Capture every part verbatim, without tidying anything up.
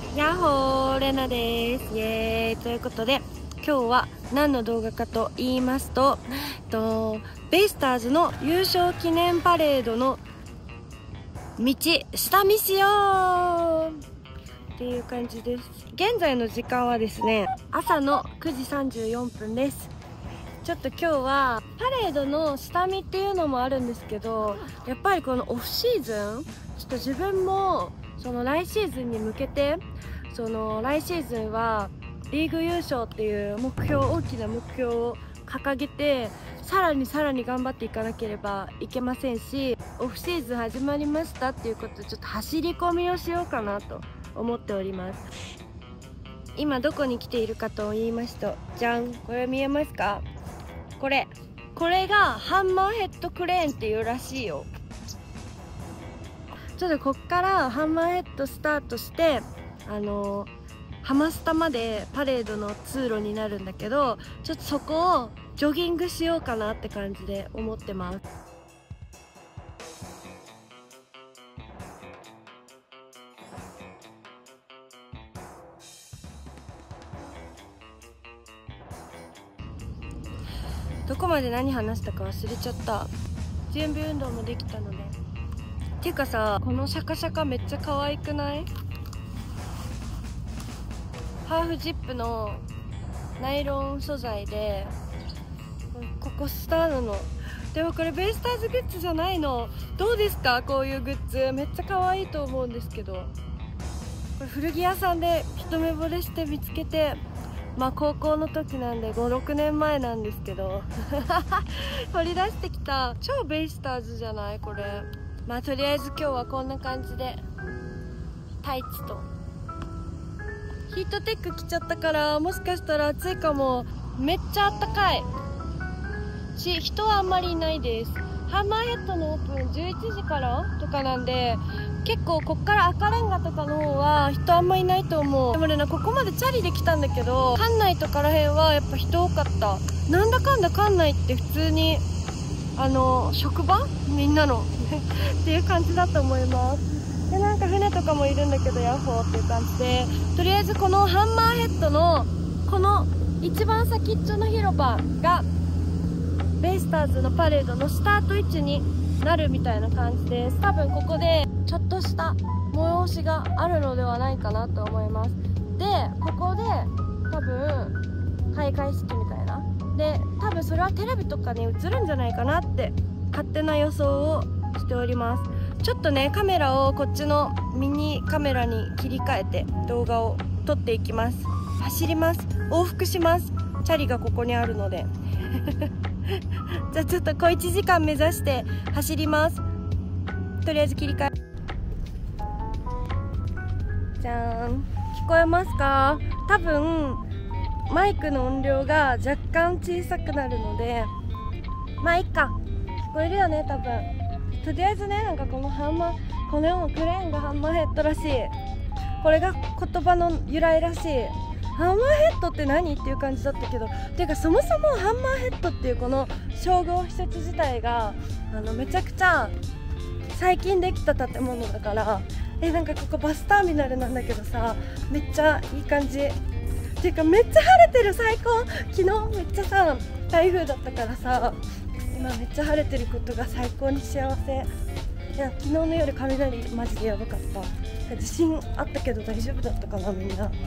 やっほー、レナです。イエーイ。ということで今日は何の動画かと言いますと、とベイスターズの優勝記念パレードの道下見しようっていう感じです。現在の時間はですね、朝のくじさんじゅうよんぷんです。ちょっと今日はパレードの下見っていうのもあるんですけど、やっぱりこのオフシーズン、ちょっと自分もその来シーズンに向けて、その来シーズンはリーグ優勝っていう目標、大きな目標を掲げて、さらにさらに頑張っていかなければいけませんし、オフシーズン始まりましたっていうことで、ちょっと走り込みをしようかなと思っております。今どこに来ているかと言いますと、じゃん、これ見えますか？これこれがハンマーヘッドクレーンっていうらしいよ。ちょっとこっからハンマーヘッドスタートして、あのハマスタまでパレードの通路になるんだけど、ちょっとそこをジョギングしようかなって感じで思ってます。どこまで何話したか忘れちゃった。準備運動もできたので。ていうかさ、このシャカシャカめっちゃ可愛くない？ハーフジップのナイロン素材で、ここスターなの。でもこれベイスターズグッズじゃないの。どうですか？こういうグッズめっちゃ可愛いと思うんですけど、これ古着屋さんで一目惚れして見つけて、まあ高校の時なんでごろくねんまえなんですけど取り出してきた超ベイスターズじゃないこれ。まあとりあえず今日はこんな感じでタイツとヒートテック着ちゃったから、もしかしたら暑いかも。めっちゃあったかいし、人はあんまりいないです。ハンマーヘッドのオープンじゅういちじからとかなんで、結構こっから赤レンガとかの方は人あんまいないと思う。でもね、ここまでチャリで来たんだけど、館内とからへんはやっぱ人多かった。なんだかんだ館内って普通にあの職場みんなのっていう感じだと思います。で、なんか船とかもいるんだけど、ヤッホーっていう感じで、とりあえずこのハンマーヘッドのこの一番先っちょの広場がベイスターズのパレードのスタート位置になるみたいな感じです。多分ここでちょっとした催しがあるのではないかなと思います。で、ここで多分開会式みたいなで、多分それはテレビとかに映るんじゃないかなって勝手な予想をしております。ちょっとね、カメラをこっちのミニカメラに切り替えて動画を撮っていきます。走ります。往復します。チャリがここにあるのでじゃあちょっと小いちじかん目指して走ります。とりあえず切り替え、じゃーん、聞こえますか？多分マイクの音量が若干小さくなるので、まあいっか、聞こえるよね多分。とりあえずね、なんかこのハンマー、このクレーンがハンマーヘッドらしい。これが言葉の由来らしい。ハンマーヘッドって何っていう感じだったけど、ていうかそもそもハンマーヘッドっていうこの商業施設自体があのめちゃくちゃ最近できた建物だから、え、なんかここバスターミナルなんだけどさ、めっちゃいい感じ。ていうかめっちゃ晴れてる、最高。昨日めっちゃさ台風だったからさ、今めっちゃ晴れてることが最高に幸せ。いや、昨日の夜雷マジでやばかった。地震あったけど大丈夫だったかなみんな。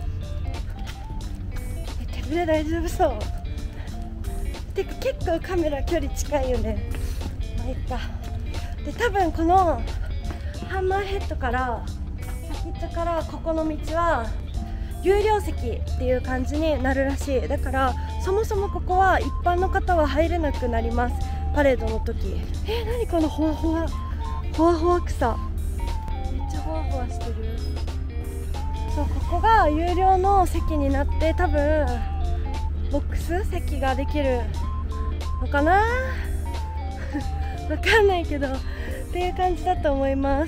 え、手ぶれ大丈夫そう。てか結構カメラ距離近いよね。まあいいか。で、多分このハンマーヘッドから先っちょからここの道は有料席っていう感じになるらしい。だからそもそもここは一般の方は入れなくなります、パレードの時。えー、何このほわほわほわほわ草、めっちゃほわほわしてる。そう、ここが有料の席になって、多分ボックス席ができるのかなわかんないけどっていう感じだと思います。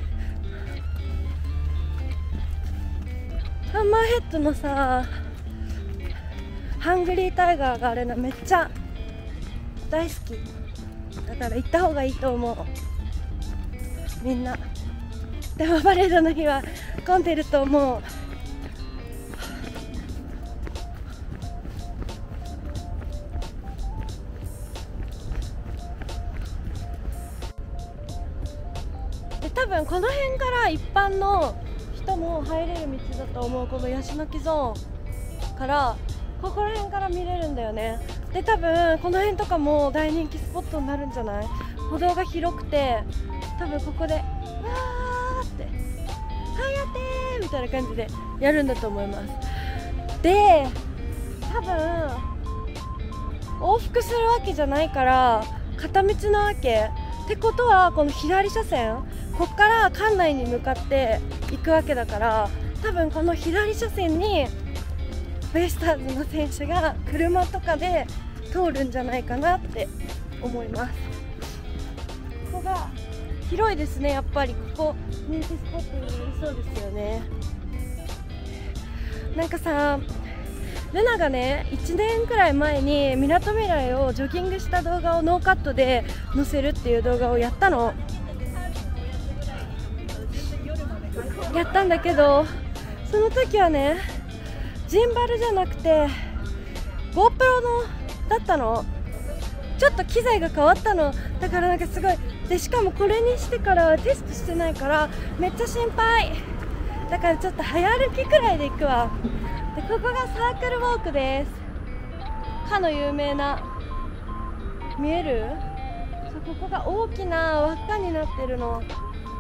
ハンマーヘッドのさ、ハングリータイガーがあるのめっちゃ大好きだから行った方がいいと思う。みんなでもパレードの日は混んでると思う。で多分この辺から一般の人も入れる道だと思う。このヤシの木ゾーンからここら辺から見れるんだよね。で多分この辺とかも大人気スポットになるんじゃない？歩道が広くて多分ここでわーってはやてーみたいな感じでやるんだと思います。で多分往復するわけじゃないから片道なわけってことは、この左車線こっから館内に向かって行くわけだから、多分この左車線にベイスターズの選手が車とかで通るんじゃないかなって思います。ここが広いですね。やっぱりここ人気スポットになりそうですよね。なんかさ、ルナがねいちねんくらい前にみなとみらいをジョギングした動画をノーカットで載せるっていう動画をやったのやったんだけど、その時はねジンバルじゃなくて GoPro のだったの。ちょっと機材が変わったのだから、なんかすごいで、しかもこれにしてからテストしてないからめっちゃ心配だから、ちょっと早歩きくらいで行くわ。でここがサークルウォークです。かの有名な、見える？そう、ここが大きな輪っかになってるの。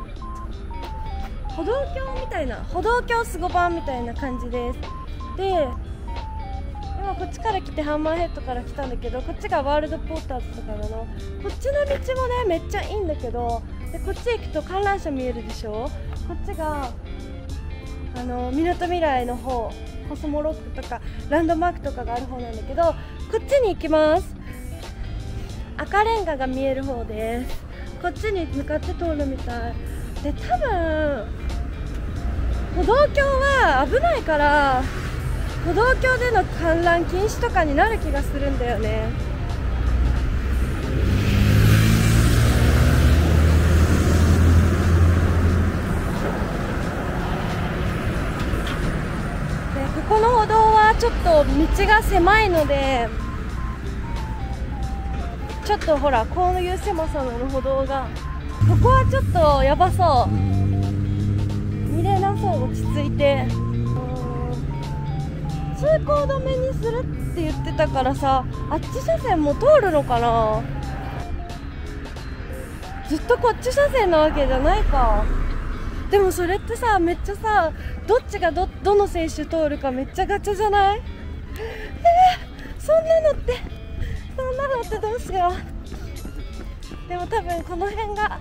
歩道橋みたいな、歩道橋スゴバンみたいな感じです。で今こっちから来てハンマーヘッドから来たんだけど、こっちがワールドポーターズとかなの。こっちの道もねめっちゃいいんだけど、でこっち行くと観覧車見えるでしょ。こっちがあのみなとみらいの方、コスモロックとかランドマークとかがある方なんだけど、こっちに行きます。赤レンガが見える方です。こっちに向かって通るみたいで、多分歩道橋は危ないから歩道橋での観覧禁止とかになる気がするんだよね。でここの歩道はちょっと道が狭いので、ちょっとほらこういう狭さの歩道が、ここはちょっとやばそう、見れなそう。落ち着いて通行止めにするって言ってたからさ、あっち車線も通るのかな。ずっとこっち車線なわけじゃないか。でもそれってさ、めっちゃさ、どっちが ど, どの選手通るかめっちゃガチャじゃない？えー、そんなのってそんなのってどうしよう。でも多分この辺が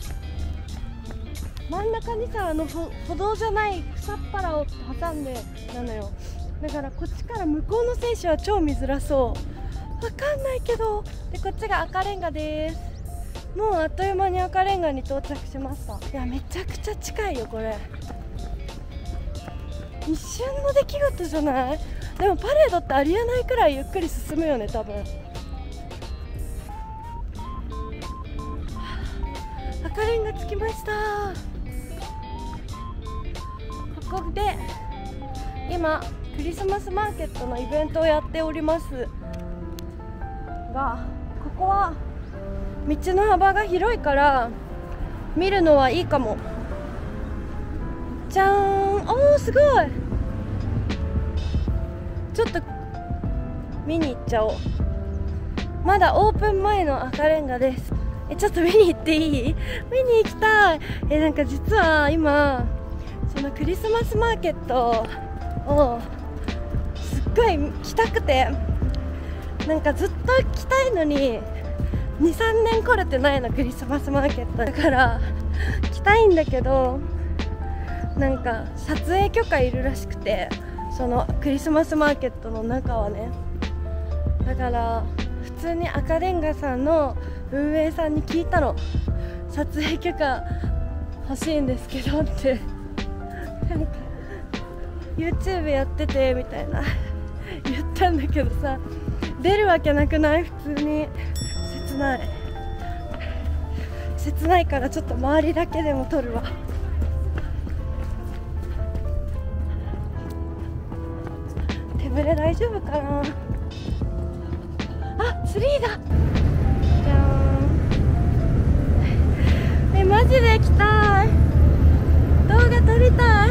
真ん中にさ、あの歩道じゃない草っぱらを挟んでなのよ。だからこっちから向こうの選手は超見づらそう。わかんないけど。でこっちが赤レンガです。もうあっという間に赤レンガに到着しました。いやめちゃくちゃ近いよこれ。一瞬の出来事じゃない？でもパレードってありえないくらいゆっくり進むよね多分。赤レンガ着きました。ここで今クリスマスマーケットのイベントをやっておりますが、ここは道の幅が広いから見るのはいいかも。じゃーん、おーすごい。ちょっと見に行っちゃおう。まだオープン前の赤レンガです。えちょっと見に行っていい？見に行きたい。えなんか実は今そのクリスマスマーケットをすっごい来たくて、なんかずっと来たいのににさんねん来れてないの、クリスマスマーケットだから来たいんだけど、なんか撮影許可いるらしくて、そのクリスマスマーケットの中はね。だから普通に赤レンガさんの運営さんに聞いたの。撮影許可欲しいんですけどってなんか YouTube やっててみたいな言ったんだけどさ、出るわけなくない？普通に切ない切ないからちょっと周りだけでも撮るわ。 胸大丈夫かな。あ、ツリーだ。じゃーん。え、マジで行きたい。動画撮りたい。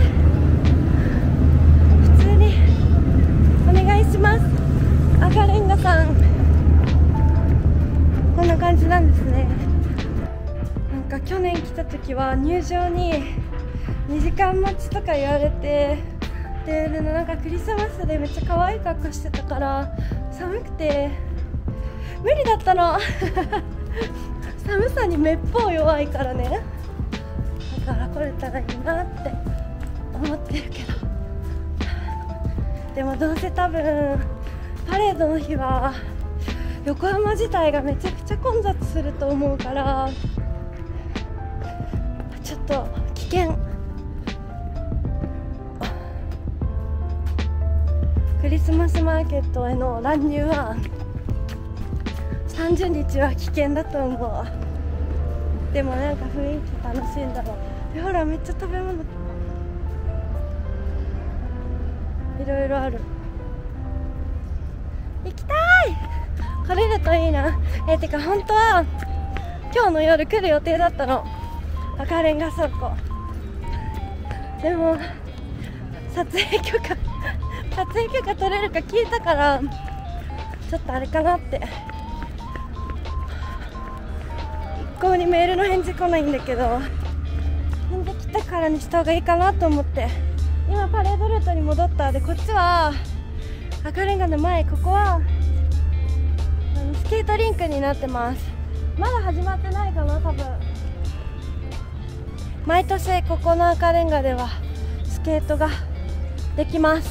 普通にお願いします。赤レンガさん、こんな感じなんですね。なんか去年来た時は入場ににじかん待ちとか言われて、でなんかクリスマスでめっちゃ可愛い格好してたから寒くて無理だったの寒さにめっぽう弱いからね。だから来れたらいいなって思ってるけど、でもどうせ多分パレードの日は横浜自体がめちゃくちゃ混雑すると思うから、ちょっと危険。クリスマスマーケットへの乱入はさんじゅうにちは危険だと思う。でもなんか雰囲気楽しいんだろう。でほらめっちゃ食べ物いろいろある。行きたい。来れるといいな。えてか本当は今日の夜来る予定だったの、赤レンガ倉庫。でも撮影許可撮影許可取れるか聞いたからちょっとあれかなって。一向にメールの返事来ないんだけど、返事来たからにした方がいいかなと思って今パレードルートに戻った。でこっちは赤レンガの前、ここはスケートリンクになってます。まだ始まってないかな多分。毎年ここの赤レンガではスケートができます。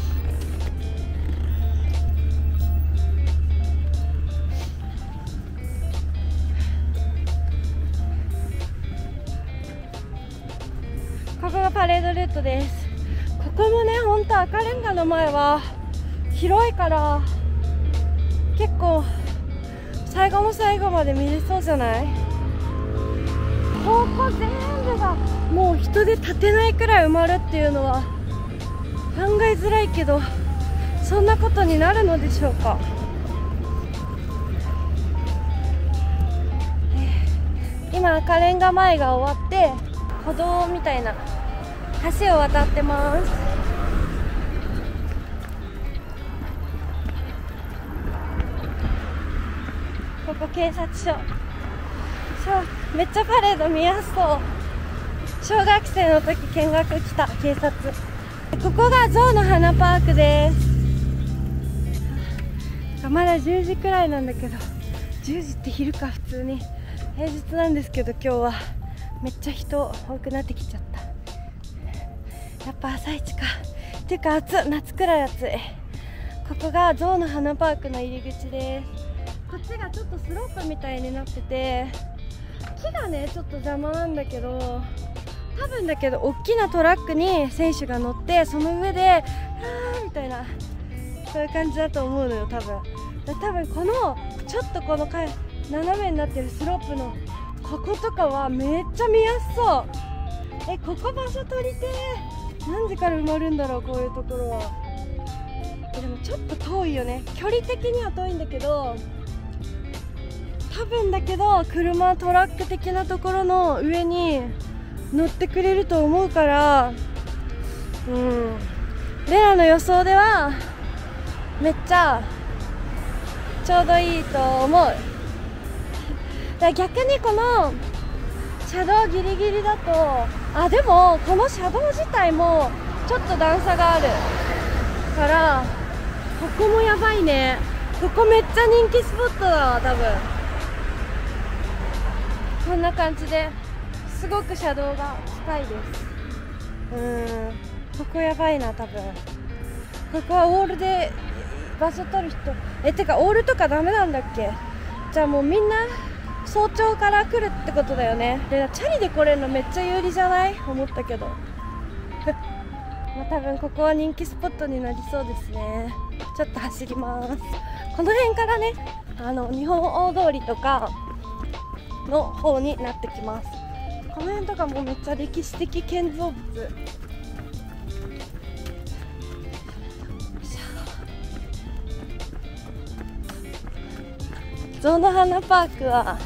ここがパレードルートです。ここもね、ほんと赤レンガの前は広いから結構最後の最後まで見れそうじゃない？ここ全部がもう人で立てないくらい埋まるっていうのは考えづらいけど、そんなことになるのでしょうか。今赤レンガ前が終わって歩道みたいな橋を渡ってます。ここ警察署。めっちゃパレード見やすそう。小学生の時見学来た警察。ここが象の花パークです。まだじゅうじくらいなんだけど、じゅうじって昼か。普通に平日なんですけど、今日はめっちゃ人多くなってきちゃった。やっぱ朝一か。っていうか暑い、夏くらい暑い。ここが象の花パークの入り口です。こっちがちょっとスロープみたいになってて、木がねちょっと邪魔なんだけど、多分だけど大きなトラックに選手が乗って、その上ではーみたいな、そういう感じだと思うのよ多分。多分このちょっとこのか斜めになってるスロープのこことかはめっちゃ見やすそう。え、ここ場所取りてー。何時から埋まるんだろう、こういうところは。え、でもちょっと遠いよね。距離的には遠いんだけど、多分だけど車トラック的なところの上に乗ってくれると思うから、うん、レラの予想ではめっちゃちょうどいいと思う。だから逆にこの車道ギリギリだと、あ、でもこの車道自体もちょっと段差があるから、ここもやばいね。ここめっちゃ人気スポットだわ多分。こんな感じですごく車道が近いです。うーん、ここやばいな多分。ここはオールで場所取る人、え、てかオールとかダメなんだっけ？じゃあもうみんな早朝から来るってことだよね。でチャリで来れるのめっちゃ有利じゃない？思ったけどまあ多分ここは人気スポットになりそうですね。ちょっと走ります。この辺からね、あの日本大通りとかの方になってきます。この辺とかもめっちゃ歴史的建造物。 象の花パークは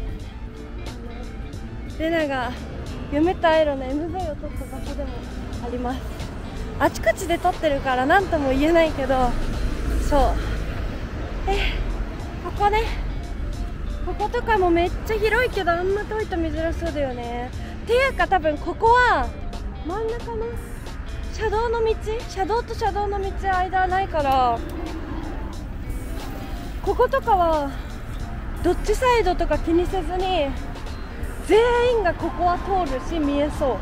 レナが夢とアイロの エムブイ を撮った場所でもあります。あちこちで撮ってるから何とも言えないけど、そうえここね、こことかもめっちゃ広いけどあんま遠いと見づらそうだよね。っていうか多分ここは真ん中の車道の道、車道と車道の道間はないから、こことかはどっちサイドとか気にせずに全員がここは通るし見えそう、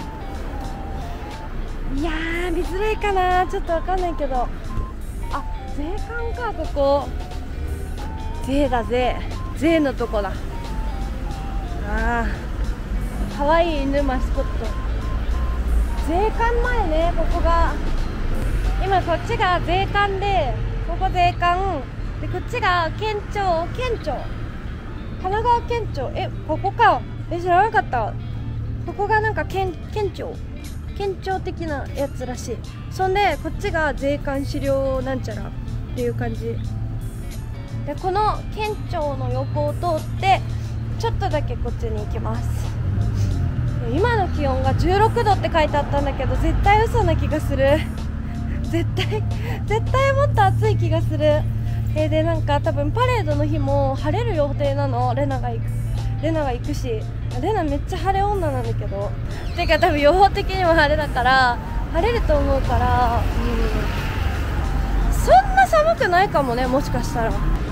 うん、いやー見づらいかな、ちょっとわかんないけど、あ税関か、ここ税だ税税のとこだ。あーかわいい犬マスコット、税関前ね、ここが今こっちが税関で、ここ税関でこっちが県庁、県庁神奈川県庁、えここか、え知らなかった。ここがなんか県県庁県庁的なやつらしい。そんでこっちが税関資料なんちゃらっていう感じで、この県庁の横を通ってちょっとだけこっちに行きます。今の気温がじゅうろくどって書いてあったんだけど絶対嘘な気がする絶対絶対もっと暑い気がする。えー、でなんか多分パレードの日も晴れる予定なの。レナが行くレナが行くし、レナめっちゃ晴れ女なんだけど、てか多分予報的にも晴れだから晴れると思うから、うん、そんな寒くないかもね、もしかしたら。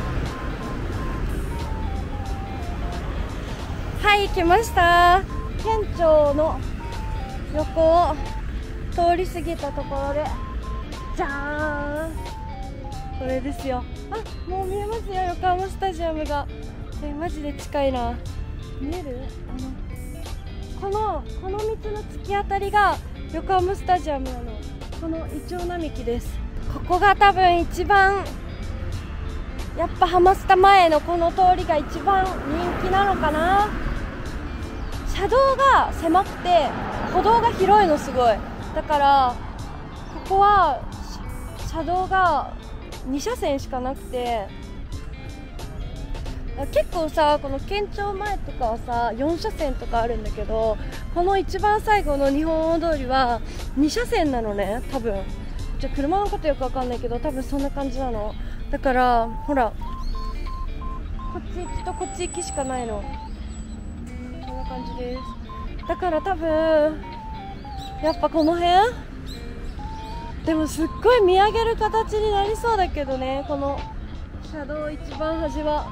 はい来ました。県庁の横を通り過ぎたところでじゃーん、これですよ。あもう見えますよ、横浜スタジアムが。えマジで近いな。見える？あのこのこの道の突き当たりが横浜スタジアムなの。このイチョウ並木です。ここが多分一番やっぱハマスタ前のこの通りが一番人気なのかな。車道が狭くて歩道が広いのすごい。だからここは車道がに車線しかなくて、結構さこの県庁前とかはさよん車線とかあるんだけど、この一番最後の日本大通りはに車線なのね。多分じゃ車のことよくわかんないけど多分そんな感じなの。だからほらこっち行きとこっち行きしかないの。こんな感じです。だから多分やっぱこの辺でもすっごい見上げる形になりそうだけどね、この車道一番端は。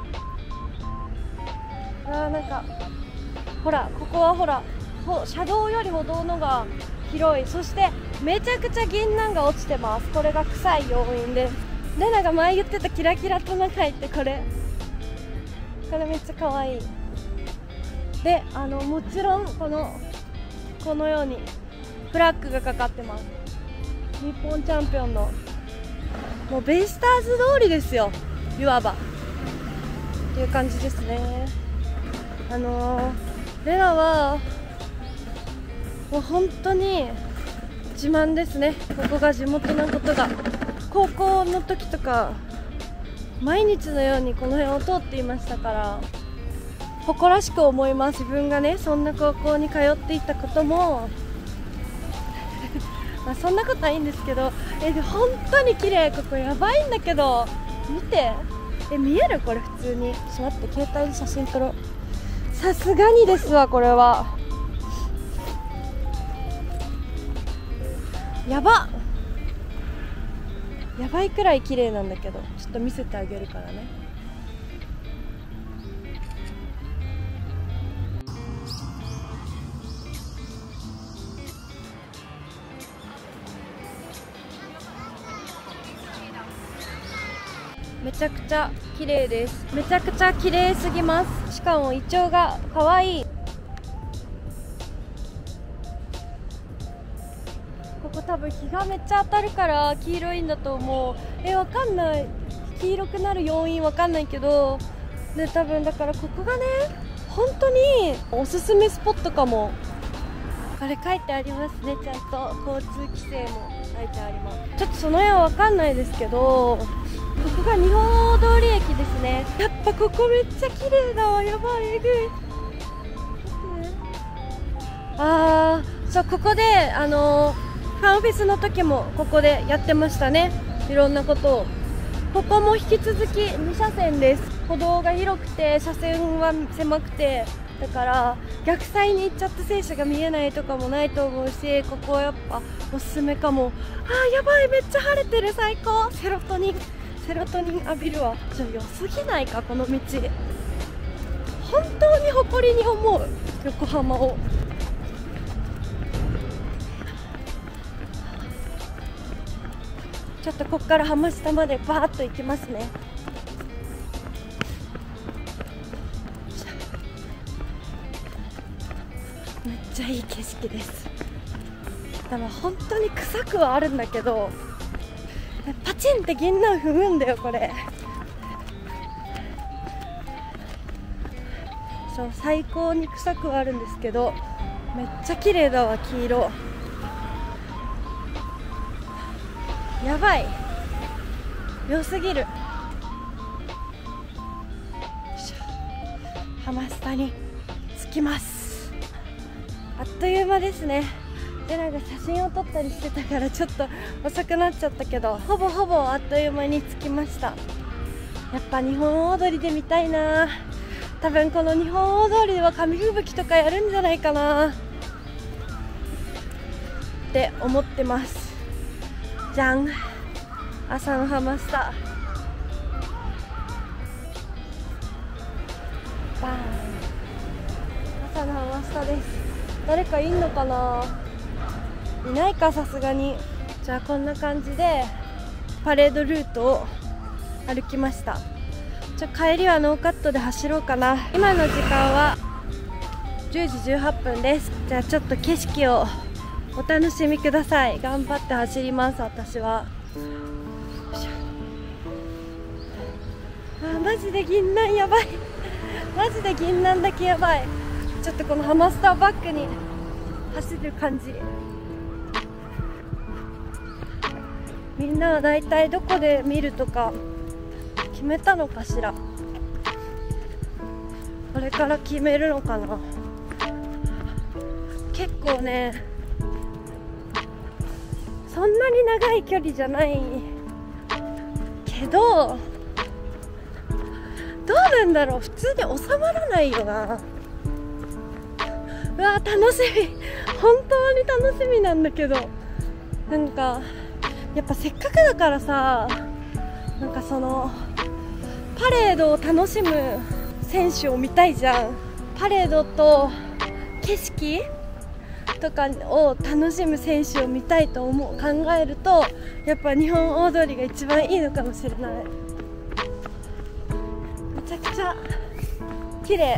あーなんかほらここはほら車道より歩道のが広い。そしてめちゃくちゃ銀杏が落ちてます。これが臭い要因です。レナが前言ってたキラキラトナカイってこれこれめっちゃ可愛いで、あのもちろんこのこのようにフラッグがかかってます。日本チャンピオンのもうベイスターズ通りですよ、いわばっていう感じですね。あのー、レナはもう本当に自慢ですね。ここが地元のことが。高校の時とか毎日のようにこの辺を通っていましたから誇らしく思います。自分がねそんな高校に通っていたこともまあそんなことはいいんですけど、えで本当に綺麗。ここやばいんだけど見て、え見えるこれ普通に。ちょっと待って携帯で写真撮ろう。さすがにですわこれはやばやばいくらい綺麗なんだけど、ちょっと見せてあげるからね。めちゃくちゃ綺麗です。めちゃくちゃ綺麗すぎます。しかもイチョウが可愛い。ここ多分日がめっちゃ当たるから黄色いんだと思う。えわかんない、黄色くなる要因わかんないけどで、多分だからここがね本当におすすめスポットかも。これ書いてありますね、ちゃんと交通規制も書いてあります。ちょっとその辺はわかんないですけど、こここが日本大通り駅ですね。やっぱここめっちゃ綺麗だわ。やばい、えぐい。あー、そう、ここであのー、ファンフェスの時もここでやってましたね、いろんなことを。ここも引き続きに車線です。歩道が広くて車線は狭くて、だから逆サイに行っちゃった選手が見えないとかもないと思うし、ここはやっぱおすすめかも。あー、やばい、めっちゃ晴れてる、最高。セロトニンセロトニン浴びるわ。じゃあ良すぎないか、この道。本当に誇りに思う、横浜を。ちょっとここから浜下までバーッと行きますね。めっちゃいい景色です。でも本当に臭くはあるんだけど、パチンって銀杏踏むんだよこれ。そう、最高に臭くはあるんですけど、めっちゃ綺麗だわ、黄色。やばい、良すぎる。浜下に着きます。あっという間ですね。で、なんか写真を撮ったりしてたからちょっと遅くなっちゃったけど、ほぼほぼあっという間に着きました。やっぱ日本大通りで見たいな。多分この日本大通りでは紙吹雪とかやるんじゃないかなって思ってます。じゃん、朝の浜下。バーン、朝の浜下です。誰かいんのかな。いないか、さすがに。じゃあこんな感じでパレードルートを歩きました。じゃあ帰りはノーカットで走ろうかな。今の時間はじゅうじじゅうはっぷんです。じゃあちょっと景色をお楽しみください。頑張って走ります、私は。あ、マジで銀杏やばい。マジで銀杏だけやばい。ちょっとこのハマスターバックに走る感じ。みんなはだいたいどこで見るとか決めたのかしら。これから決めるのかな。結構ね、そんなに長い距離じゃないけど、どうなんだろう、普通に収まらないよな。うわー、楽しみ、本当に楽しみなんだけど、なんかやっぱせっかくだからさ、なんかそのパレードを楽しむ選手を見たいじゃん。パレードと景色とかを楽しむ選手を見たいと思う考えると、やっぱ日本大通りが一番いいのかもしれない。めちゃくちゃ綺麗。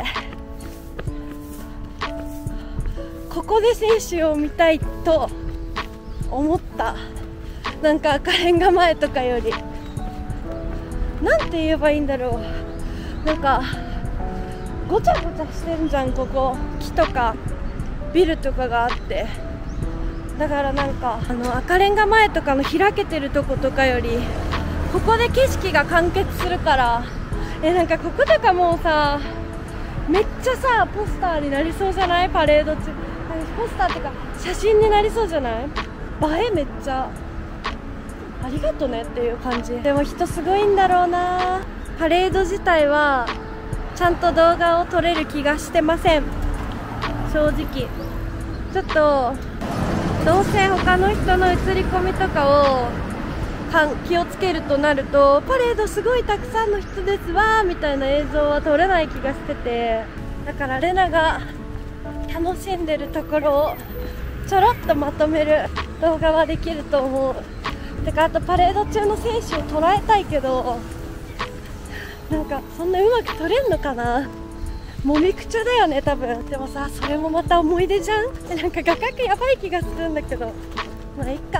ここで選手を見たいと思った。なんか赤レンガ前とかより、なんて言えばいいんだろう、なんかごちゃごちゃしてるじゃん、ここ。木とかビルとかがあって、だからなんかあの赤レンガ前とかの開けてるとことかより、ここで景色が完結するから、えなんかこことかもうさ、めっちゃさポスターになりそうじゃない？パレード中、ポスターってか写真になりそうじゃない？映えめっちゃありがとねっていう感じ。でも人すごいんだろうな。パレード自体はちゃんと動画を撮れる気がしてません、正直。ちょっとどうせ他の人の映り込みとかを気をつけるとなると、パレードすごいたくさんの人ですわーみたいな映像は撮れない気がしてて、だからレナが楽しんでるところをちょろっとまとめる動画はできると思う。てか、あとパレード中の選手を捉えたいけど、なんかそんなうまく撮れんのかな。もみくちゃだよね多分。でもさ、それもまた思い出じゃん。なんか画角やばい気がするんだけど、まあいいか。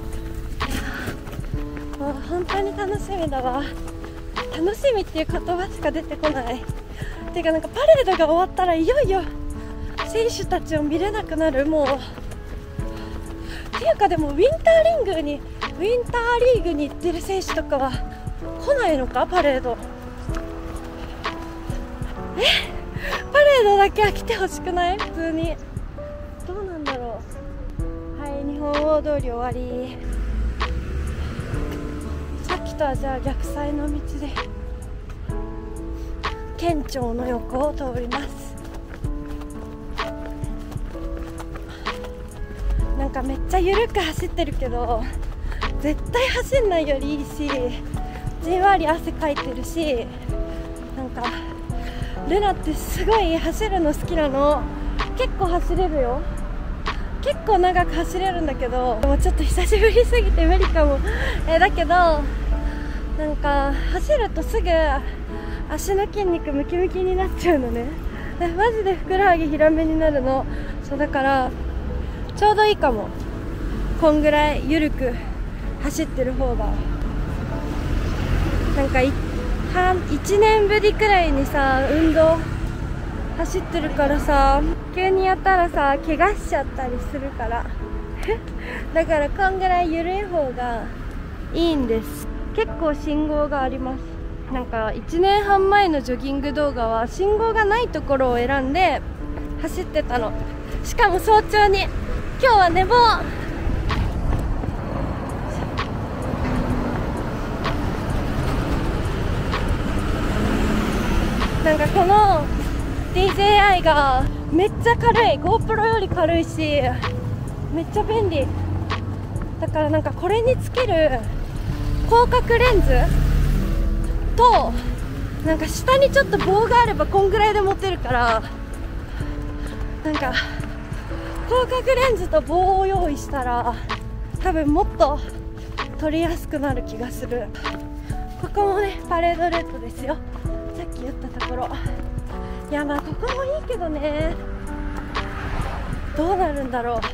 もう本当に楽しみだわ。楽しみっていう言葉しか出てこない。てかなんかパレードが終わったらいよいよ選手たちを見れなくなる。もうっていうか、でもウィンターリングにウィンターリーグに行ってる選手とかは来ないのかパレード。えパレードだけは来てほしくない？普通にどうなんだろう。はい、日本大通り終わり。さっきとはじゃあ逆サイの道で県庁の横を通ります。なんかめっちゃ緩く走ってるけど絶対走んないよりいいし、じんわり汗かいてるし、なんかルナってすごい走るの好きなの。結構走れるよ。結構長く走れるんだけど、でもちょっと久しぶりすぎて無理かも。えだけどなんか走るとすぐ足の筋肉ムキムキになっちゃうのね。マジでふくらはぎひらめになるの。そうだからちょうどいいかも。こんぐらい緩く走ってる方が。なんかいちねんぶりくらいにさ運動走ってるからさ、急にやったらさ怪我しちゃったりするからだからこんぐらい緩い方がいいんです。結構信号があります。なんかいちねんはんまえのジョギング動画は信号がないところを選んで走ってたの。しかも早朝に。今日は寝坊。なんかこの ディージェーアイ がめっちゃ軽い。 GoPro より軽いしめっちゃ便利だから、なんかこれにつける広角レンズとなんか下にちょっと棒があればこんぐらいで持てるから、なんか広角レンズと棒を用意したら多分もっと撮りやすくなる気がする。ここもねパレードルートですよ。さっき言ったところ。いやまあここもいいけどね、どうなるんだろ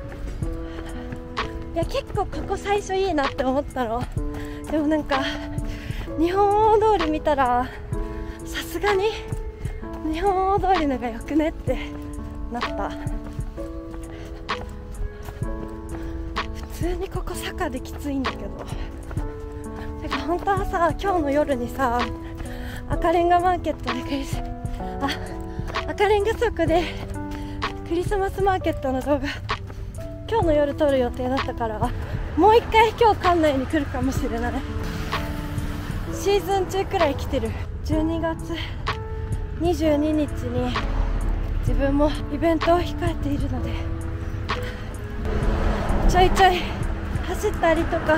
う。いや結構ここ最初いいなって思ったの。でもなんか日本大通り見たらさすがに日本大通りのがよくねってなった。普通にここ坂できついんだけど。てか本当はさ今日の夜にさ赤レンガマーケットでクリスあ赤レンガ倉庫でクリスマスマーケットの動画今日の夜撮る予定だったから、もう一回今日館内に来るかもしれない。シーズン中くらい来てる。じゅうにがつにじゅうににちに自分もイベントを控えているので、ちょいちょい走ったりとか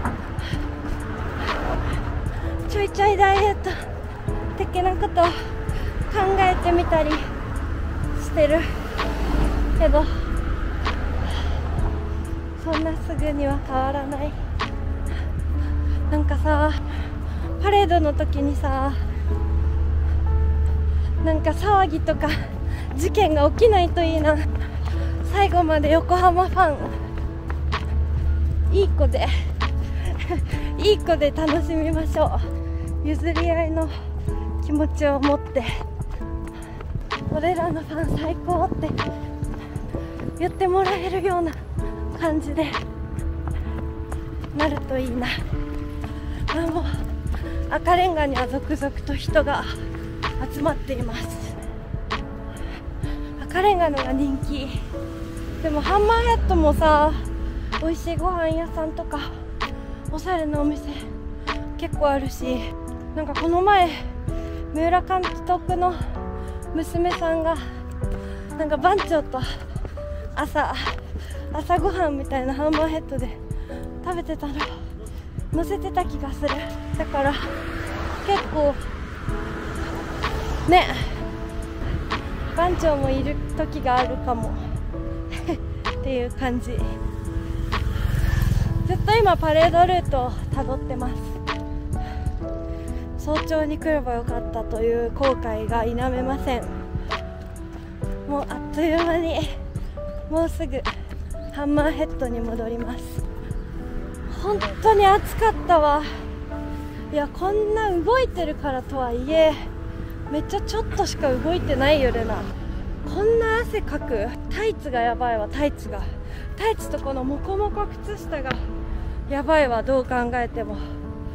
ちょいちょいダイエット的なことを考えてみたりしてるけど、そんなすぐには変わらない。なんかさパレードの時にさなんか騒ぎとか事件が起きないといいな。最後まで横浜ファンいい子でいい子で楽しみましょう。譲り合いの気持ちを持って俺らのファン最高って言ってもらえるような感じでなるといいな。あもう赤レンガには続々と人が集まっています。赤レンガのが人気。でもハンマーヘッドもさ美味しいご飯屋さんとかおしゃれなお店結構あるし、なんかこの前三浦監督の娘さんがなんか番長と朝朝ごはんみたいなハンマーヘッドで食べてたの載せてた気がする。だから結構ね番長もいる時があるかもっていう感じ。ずっと今パレードルートをたどってます。早朝に来ればよかったという後悔が否めません。もうあっという間にもうすぐハンマーヘッドに戻ります。本当に暑かったわ。いやこんな動いてるからとはいえめっちゃちょっとしか動いてないよレナ。こんな汗かく。タイツがやばいわ。タイツがタイツとこのモコモコ靴下がやばいわ。どう考えても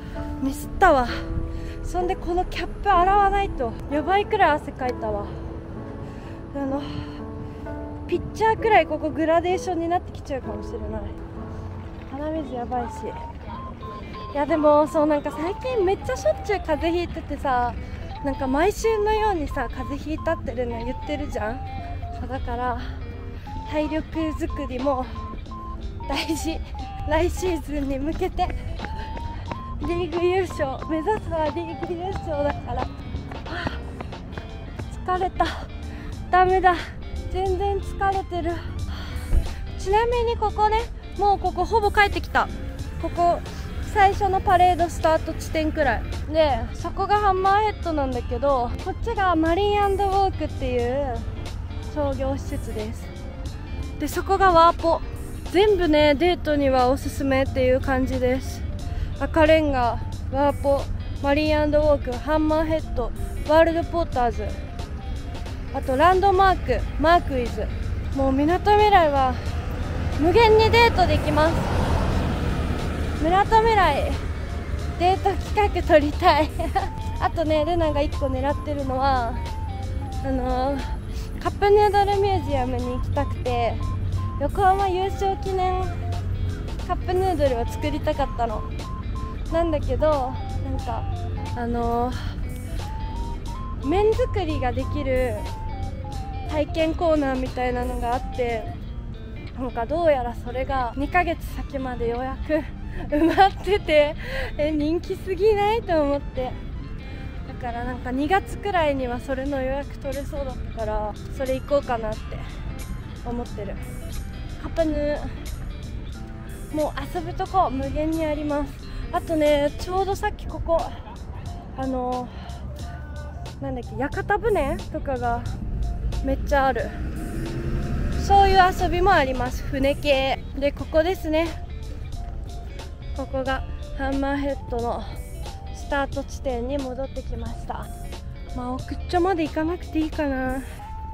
ミスったわ。そんでこのキャップ洗わないとやばいくらい汗かいたわ。あのピッチャーくらいここグラデーションになってきちゃうかもしれない。鼻水やばいし。いやでもそうなんか最近めっちゃしょっちゅう風邪ひいててさ、なんか毎週のようにさ風邪ひいたってるの言ってるじゃん。そうだから体力作りも大事。来シーズンに向けてリーグ優勝目指すはリーグ優勝だから、はあ、疲れた。ダメだ、全然疲れてる。ちなみにここね、もうここほぼ帰ってきた。ここ最初のパレードスタート地点くらいで、そこがハンマーヘッドなんだけど、こっちがマリン&ウォークっていう商業施設です。でそこがワーポ、全部ねデートにはおすすめっていう感じです。赤レンガ、ワーポ、マリン&ウォーク、ハンマーヘッド、ワールドポーターズ、あとランドマーク、マークイズ。もうみなとみらいは無限にデートできます。みなとみらいデート企画撮りたいあとね、ルナがいっこ狙ってるのはあのー、カップヌードルミュージアムに行きたくて、横浜優勝記念カップヌードルを作りたかったのなんだけど、なんかあのー、麺作りができる体験コーナーみたいなのがあって、なんかどうやらそれがにかげつ先まで予約埋まってて、え人気すぎないと思って、だからなんかにがつくらいにはそれの予約取れそうだったから、それ行こうかなって思ってる。カップヌーもう遊ぶとこ無限にあります。あとね、ちょうどさっきここあのなんだっけ、屋形船とかがめっちゃある。そういう遊びもあります、船系で。ここですね、ここがハンマーヘッドのスタート地点に戻ってきました。まあ奥っちょまで行かなくていいかな。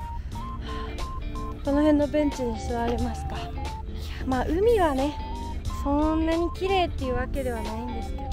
この辺のベンチに座れますか。まあ海はねそんなに綺麗っていうわけではないんですけど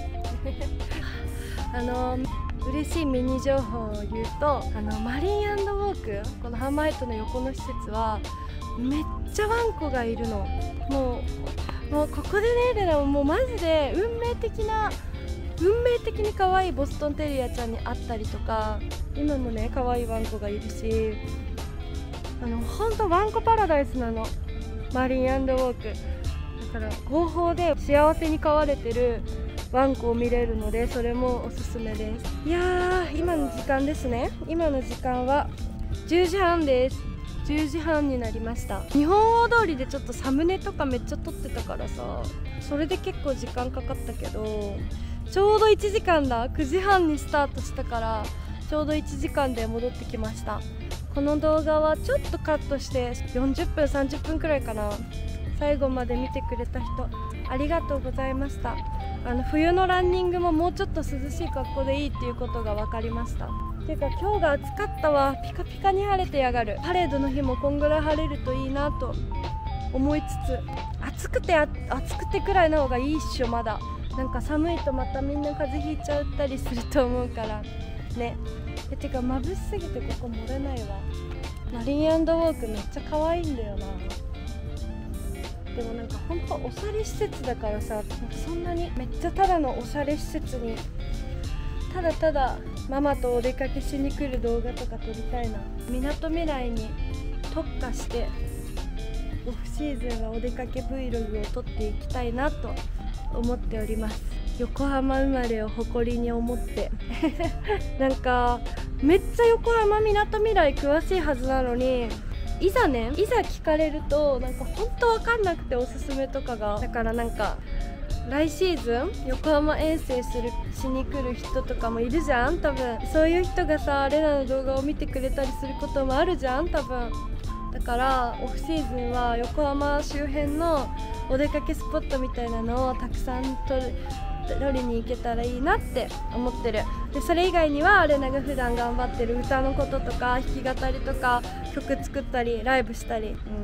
あの嬉しいミニ情報を言うと、あのマリン&ウォーク、このハンマーヘッドの横の施設はめっちゃワンコがいるの。もうもうここでね、でももうマジで運命的な運命的に可愛いボストンテリアちゃんに会ったりとか、今もね可愛いワンコがいるし、あの本当ワンコパラダイスなのマリン&ウォークだから、合法で幸せに飼われてるワンコを見れるので、それもおすすめです。いやー、今の時間ですね。今の時間はじゅうじはんです。じゅうじはんになりました。日本大通りでちょっとサムネとかめっちゃ撮ってたからさ、それで結構時間かかったけど、ちょうどいちじかんだ。くじはんにスタートしたからちょうどいちじかんで戻ってきました。この動画はちょっとカットしてよんじゅっぷんさんじゅっぷんくらいかな。最後まで見てくれた人ありがとうございました。あの冬のランニングももうちょっと涼しい格好でいいっていうことが分かりました。ていうか今日が暑かったわ。ピカピカに晴れてやがる。パレードの日もこんぐらい晴れるといいなと思いつつ、暑くてあ暑くてくらいの方がいいっしょ。まだなんか寒いとまたみんな風邪ひいちゃったりすると思うからね。えてか眩しすぎてここ乗れないわ。マリン&ウォークめっちゃ可愛いんだよな。でもなんかほんとおしゃれ施設だからさ、なんかそんなにめっちゃただのおしゃれ施設にただただママとお出かけしに来る動画とか撮りたいな。みなとみらいに特化してオフシーズンはお出かけ Vlog を撮っていきたいなと思っております。横浜生まれを誇りに思ってなんかめっちゃ横浜みなとみらい詳しいはずなのに、いざねいざ聞かれるとなんか本当わかんなくて、おすすめとかが。だからなんか来シーズン横浜遠征するしに来る人とかもいるじゃん多分。そういう人がさレナの動画を見てくれたりすることもあるじゃん多分。だからオフシーズンは横浜周辺のお出かけスポットみたいなのをたくさん撮る撮りに行けたらいいなって思ってる。でそれ以外にはレナが普段頑張ってる歌のこととか弾き語りとか曲作ったりライブしたり、うん、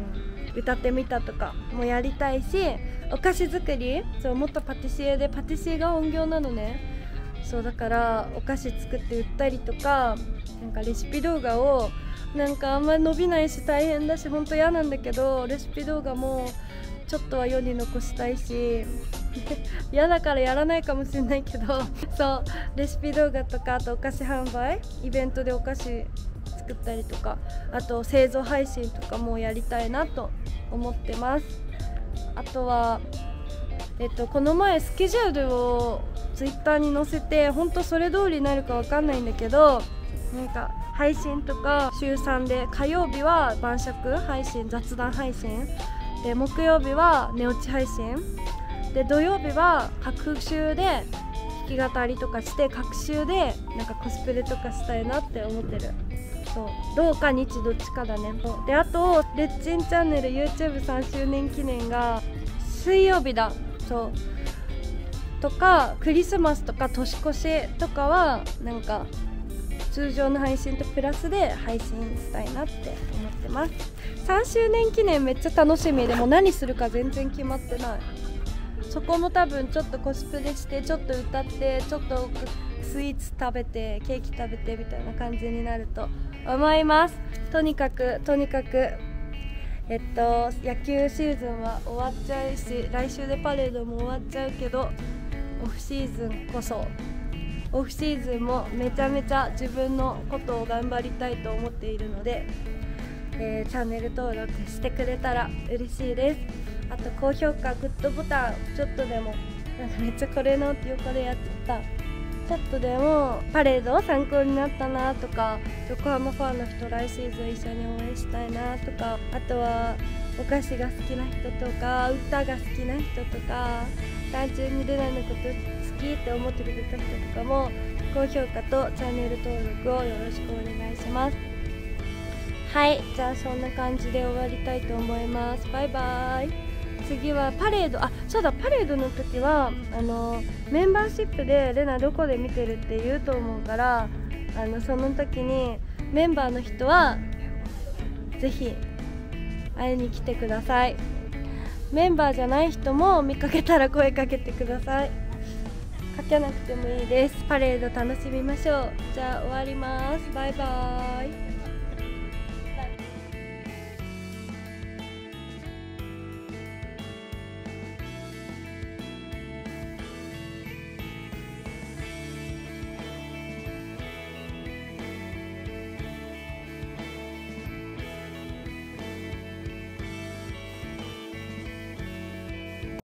歌ってみたとかもやりたいし、お菓子作り、そう元パティシエでパティシエが本業なのね。そうだからお菓子作って売ったりとか、なんかレシピ動画をなんかあんまり伸びないし大変だし本当嫌なんだけど、レシピ動画もちょっとは世に残したいし嫌だからやらないかもしれないけどそうレシピ動画とか、あとお菓子販売イベントでお菓子作ったりとか、あと製造配信とかもやりたいなと思ってます。あとはえっとこの前スケジュールをツイッターに載せて、本当それ通りになるかわかんないんだけど、なんか配信とか週さんで、火曜日は晩酌配信、雑談配信で、木曜日は寝落ち配信で、土曜日は各週で弾き語りとかして、各週でなんかコスプレとかしたいなって思ってる。そうどうか日どっちかだね。であとレッチンチャンネル ユーチューブさんしゅうねん記念が水曜日だ。そうとかクリスマスとか年越しとかはなんか通常の配信とプラスで配信したいなって思ってます。さんしゅうねん記念めっちゃ楽しみで、も何するか全然決まってない。そこも多分ちょっとコスプレして、ちょっと歌って、ちょっとスイーツ食べて、ケーキ食べてみたいな感じになると思います。とにかくとにかくえっと野球シーズンは終わっちゃうし、来週でパレードも終わっちゃうけど、オフシーズンこそオフシーズンもめちゃめちゃ自分のことを頑張りたいと思っているので、えー、チャンネル登録してくれたら嬉しいです。あと高評価、グッドボタンちょっとでも、なんかめっちゃこれのって横でやってた、ちょっとでもパレード参考になったなとか、横浜ファンの人来シーズン一緒に応援したいなとか、あとはお菓子が好きな人とか、歌が好きな人とか、単純にルナのこと好きって思ってくれた人とかも高評価とチャンネル登録をよろしくお願いします。はい、じゃあそんな感じで終わりたいと思います。バイバイ。次はパレード、あ、そうだ、パレードの時はあのメンバーシップでレナどこで見てるって言うと思うから、あのその時にメンバーの人はぜひ会いに来てください。メンバーじゃない人も見かけたら声かけてください。かけなくてもいいです。パレード楽しみましょう。じゃあ終わります。バイバーイ。